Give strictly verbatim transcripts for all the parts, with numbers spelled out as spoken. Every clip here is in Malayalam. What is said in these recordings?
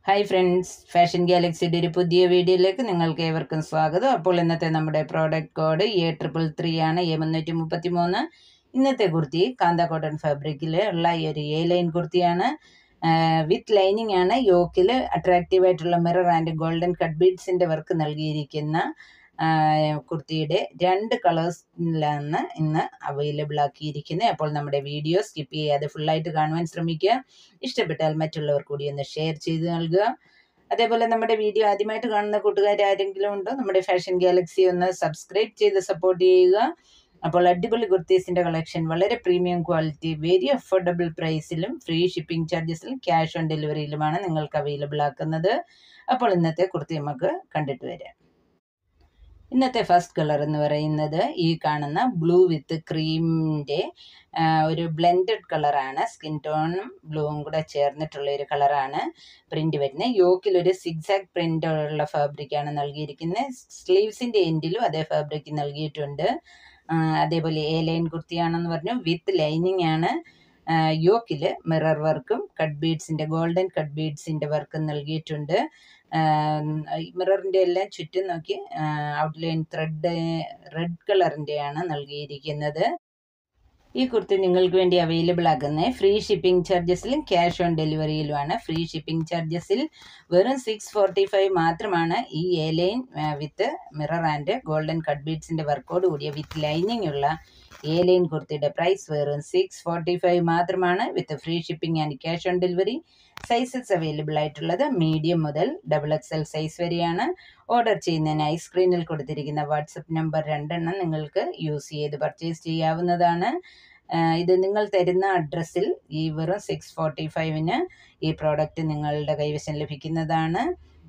ഹായ് ഫ്രണ്ട്സ്, ഫാഷൻ ഗാലക്സിയുടെ ഒരു പുതിയ വീഡിയോയിലേക്ക് നിങ്ങൾക്ക് ഏവർക്കും സ്വാഗതം. അപ്പോൾ ഇന്നത്തെ നമ്മുടെ product code A triple three ആണ്, എ മുന്നൂറ്റി മുപ്പത്തി മൂന്ന്. ഇന്നത്തെ കുർത്തി കാന്ത കോട്ടൺ ഫാബ്രിക്കിൽ ഉള്ള ഈ ഒരു എ ലൈൻ കുർത്തിയാണ്. വിത്ത് ലൈനിങ് ആണ്. യോക്കിൽ അട്രാക്റ്റീവ് ആയിട്ടുള്ള മിറർ ആൻഡ് ഗോൾഡൻ കട്ട് ബീഡ്സിൻ്റെ വർക്ക് നൽകിയിരിക്കുന്ന കുർത്തിയുടെ രണ്ട് കളേഴ്സിലാണ് ഇന്ന് അവൈലബിൾ ആക്കിയിരിക്കുന്നത്. അപ്പോൾ നമ്മുടെ വീഡിയോ സ്കിപ്പ് ചെയ്യാതെ ഫുള്ളായിട്ട് കാണുവാൻ ശ്രമിക്കുക. ഇഷ്ടപ്പെട്ടാൽ മറ്റുള്ളവർ കൂടി ഒന്ന് ഷെയർ ചെയ്ത് നൽകുക. അതേപോലെ നമ്മുടെ വീഡിയോ ആദ്യമായിട്ട് കാണുന്ന കൂട്ടുകാർ ആരെങ്കിലും ഉണ്ടോ, നമ്മുടെ ഫാഷൻ ഗാലക്സി ഒന്ന് സബ്സ്ക്രൈബ് ചെയ്ത് സപ്പോർട്ട് ചെയ്യുക. അപ്പോൾ അടിപൊളി കുർത്തീസിൻ്റെ കളക്ഷൻ വളരെ പ്രീമിയം ക്വാളിറ്റി, വെരി അഫോർഡബിൾ പ്രൈസിലും ഫ്രീ ഷിപ്പിംഗ് ചാർജസിലും ക്യാഷ് ഓൺ ഡെലിവറിയിലുമാണ് നിങ്ങൾക്ക് അവൈലബിൾ ആക്കുന്നത്. അപ്പോൾ ഇന്നത്തെ കുർത്തി നമുക്ക് കണ്ടിട്ട് വരാം. ഇന്നത്തെ ഫസ്റ്റ് കളർ എന്ന് പറയുന്നത് ഈ കാണുന്ന ബ്ലൂ വിത്ത് ക്രീമിൻ്റെ ഒരു ബ്ലെൻഡഡ് കളറാണ്. സ്കിൻ ടോണും ബ്ലൂവും കൂടെ ചേർന്നിട്ടുള്ള ഒരു കളറാണ് പ്രിൻ്റ് വരുന്നത്. യോക്കിലൊരു സിക്സാക് പ്രിൻ്റ് ഉള്ള ഫാബ്രിക്കാണ് നൽകിയിരിക്കുന്നത്. സ്ലീവ്സിൻ്റെ എൻഡിലും അതേ ഫാബ്രിക് നൽകിയിട്ടുണ്ട്. അതേപോലെ എ ലൈൻ കുർത്തിയാണെന്ന് പറഞ്ഞു. വിത്ത് ലൈനിങ് ആണ്. യോക്കിൽ മിറർ വർക്കും കട്ട് ബീഡ്സിൻ്റെ ഗോൾഡൻ കട്ട് ബീഡ്സിൻ്റെ വർക്കും നൽകിയിട്ടുണ്ട്. മിററിൻ്റെ എല്ലാം ചുറ്റും നോക്കി ഔട്ട്ലൈൻ ത്രെഡ് റെഡ് കളറിൻ്റെയാണ് നൽകിയിരിക്കുന്നത്. ഈ കുർത്തി നിങ്ങൾക്ക് വേണ്ടി അവൈലബിൾ ആക്കുന്നത് ഫ്രീ ഷിപ്പിംഗ് ചാർജസിലും ക്യാഷ് ഓൺ ഡെലിവറിയിലുമാണ്. ഫ്രീ ഷിപ്പിംഗ് ചാർജസിൽ വെറും സിക്സ് ഫോർട്ടി ഫൈവ് മാത്രമാണ് ഈ A line with mirror and golden cut ബീഡ്സിൻ്റെ വർക്കോട് കൂടിയ വിത്ത് ലൈനിങ് ഉള്ള എ ലൈൻ കുർത്തിയുടെ പ്രൈസ് വെറും സിക്സ് ഫോർട്ടി ഫൈവ് മാത്രമാണ്. With free shipping and cash on delivery. Sizes available ആയിട്ടുള്ളത് മീഡിയം മുതൽ ഡബിൾ എക്സ് എൽ സൈസ് വരെയാണ്. ഓർഡർ ചെയ്യുന്നതിനായി സ്ക്രീനിൽ കൊടുത്തിരിക്കുന്ന വാട്സപ്പ് നമ്പർ രണ്ടെണ്ണം നിങ്ങൾക്ക് യൂസ് ചെയ്ത് പർച്ചേസ് ചെയ്യാവുന്നതാണ്. ഇത് നിങ്ങൾ തരുന്ന അഡ്രസ്സിൽ ഈ വെറും സിക്സ് ഫോർട്ടി ഫൈവിന് ഈ പ്രോഡക്റ്റ് നിങ്ങളുടെ കൈവശം ലഭിക്കുന്നതാണ്.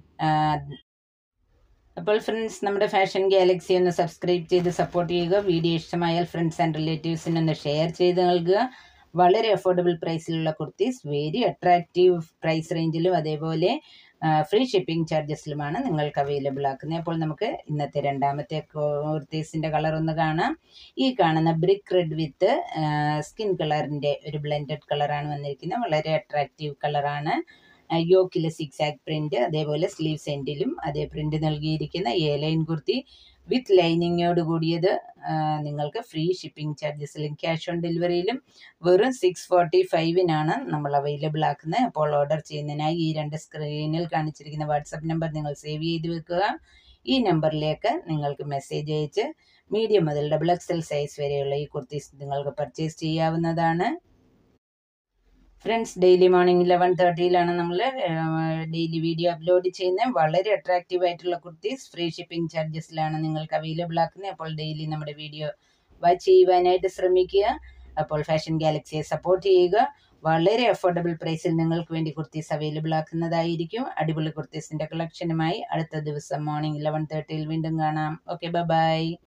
അപ്പോൾ ഫ്രണ്ട്സ്, നമ്മുടെ ഫാഷൻ ഗാലക്സി ഒന്ന് സബ്സ്ക്രൈബ് ചെയ്ത് സപ്പോർട്ട് ചെയ്യുക. വീഡിയോ ഇഷ്ടമായാൽ ഫ്രണ്ട്സ് ആൻഡ് റിലേറ്റീവ്സിനൊന്ന് ഷെയർ ചെയ്ത് നൽകുക. വളരെ അഫോർഡബിൾ പ്രൈസിലുള്ള കുർത്തീസ് വെരി അട്രാക്റ്റീവ് പ്രൈസ് റേഞ്ചിലും അതേപോലെ ഫ്രീ ഷിപ്പിംഗ് ചാർജസിലുമാണ് നിങ്ങൾക്ക് അവൈലബിൾ ആക്കുന്നത്. അപ്പോൾ നമുക്ക് ഇന്നത്തെ രണ്ടാമത്തെ കുർത്തീസിൻ്റെ കളർ ഒന്ന് കാണാം. ഈ കാണുന്ന ബ്രിക്ക് റെഡ് വിത്ത് സ്കിൻ കളറിൻ്റെ ഒരു ബ്ലെൻഡഡ് കളറാണ് വന്നിരിക്കുന്നത്. വളരെ അട്രാക്റ്റീവ് കളറാണ്. യോക്കിൽ സിക്സാക് പ്രിൻ്റ്, അതേപോലെ സ്ലീവ്സ് എൻഡിലും അതേ പ്രിൻ്റ് നൽകിയിരിക്കുന്ന എ ലൈൻ കുർത്തി വിത്ത് ലൈനിങ്ങോട് കൂടിയത് നിങ്ങൾക്ക് ഫ്രീ ഷിപ്പിംഗ് ചാർജസിലും ക്യാഷ് ഓൺ ഡെലിവറിയിലും വെറും സിക്സ് ഫോർട്ടി ഫൈവിനാണ് നമ്മൾ അവൈലബിൾ ആക്കുന്നത്. അപ്പോൾ ഓർഡർ ചെയ്യുന്നതിനായി ഈ രണ്ട് സ്ക്രീനിൽ കാണിച്ചിരിക്കുന്ന വാട്സപ്പ് നമ്പർ നിങ്ങൾ സേവ് ചെയ്ത് വെക്കുക. ഈ നമ്പറിലേക്ക് നിങ്ങൾക്ക് മെസ്സേജ് അയച്ച് മീഡിയം മുതൽ ഡബിൾ എക്സ് എൽ സൈസ് വരെയുള്ള ഈ കുർത്തീസ് നിങ്ങൾക്ക് പർച്ചേസ് ചെയ്യാവുന്നതാണ്. ഫ്രണ്ട്സ്, ഡെയിലി മോർണിംഗ് ലെവൻ തേർട്ടിയിലാണ് നമ്മൾ ഡെയിലി വീഡിയോ അപ്ലോഡ് ചെയ്യുന്നത്. വളരെ അട്രാക്റ്റീവ് ആയിട്ടുള്ള കുർത്തീസ് ഫ്രീ ഷിപ്പിംഗ് ചാർജസിലാണ് നിങ്ങൾക്ക് അവൈലബിൾ ആക്കുന്നത്. അപ്പോൾ ഡെയിലി നമ്മുടെ വീഡിയോ വാച്ച് ചെയ്യുവാനായിട്ട് ശ്രമിക്കുക. അപ്പോൾ ഫാഷൻ ഗാലക്സിയെ സപ്പോർട്ട് ചെയ്യുക. വളരെ അഫോർഡബിൾ പ്രൈസിൽ നിങ്ങൾക്ക് വേണ്ടി കുർത്തീസ് അവൈലബിൾ ആക്കുന്നതായിരിക്കും. അടിപൊളി കുർത്തീസിൻ്റെ കളക്ഷനുമായി അടുത്ത ദിവസം മോർണിംഗ് ലെവൻ തേർട്ടിയിൽ വീണ്ടും കാണാം. Okay, bye by.